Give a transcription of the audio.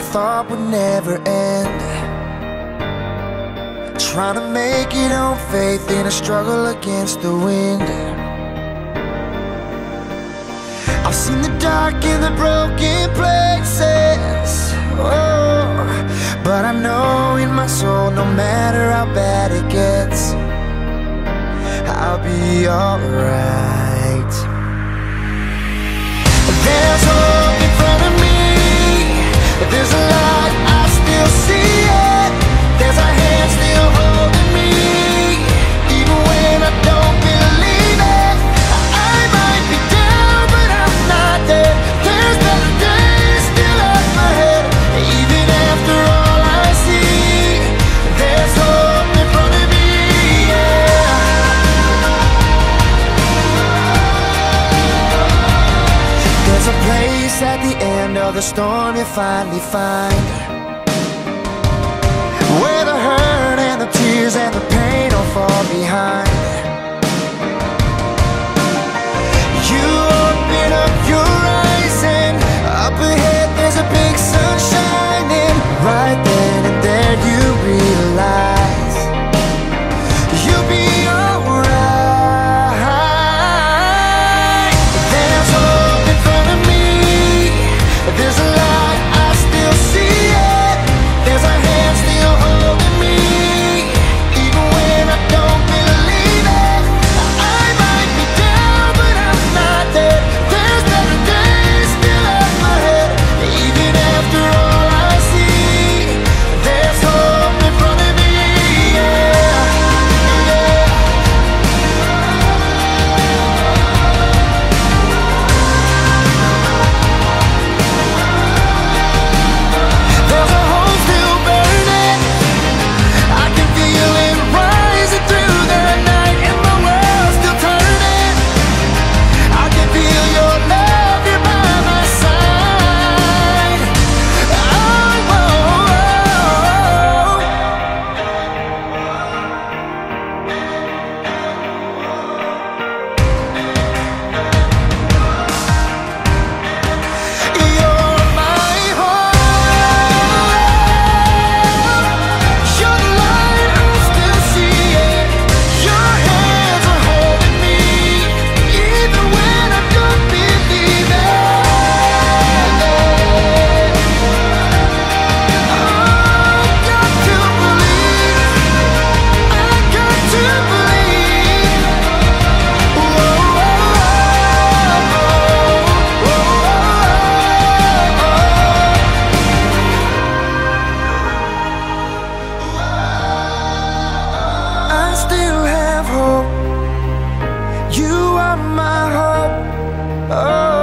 thought would never end. Trying to make it on faith in a struggle against the wind. I've seen the dark and the broken places, oh, but I know in my soul, no matter how bad it gets, I'll be alright. There's hope in front of me. There's a light, I still see it. There's a hand still holding me, even when I don't believe it. I might be down, but I'm not there. There's better days still up ahead. Even after all I see, there's hope in front of me, yeah. There's a place at the end of the storm you finally find, where the hurt and the tears and the pain all fall behind. You open up your eyes and up ahead there's a big sun shining. Right then and there you realize you'll be alright. There's hope in front of me. There's a light, I still see it. There's a hand still holding me, even when I don't believe it. I might be down, but I'm not there. There's better days still up ahead. Even after all I see, there's hope in front of me, yeah, yeah. There's a hole still burning. I can feel it rising through the night, and the world's still turning. I can feel your love, you're by my side. Oh, oh, you're my hope. You're the light, I still see it. Your hands are holding me, even when I don't believe it. I've got to believe. I've got to believe. I still have hope. You are my hope. Oh.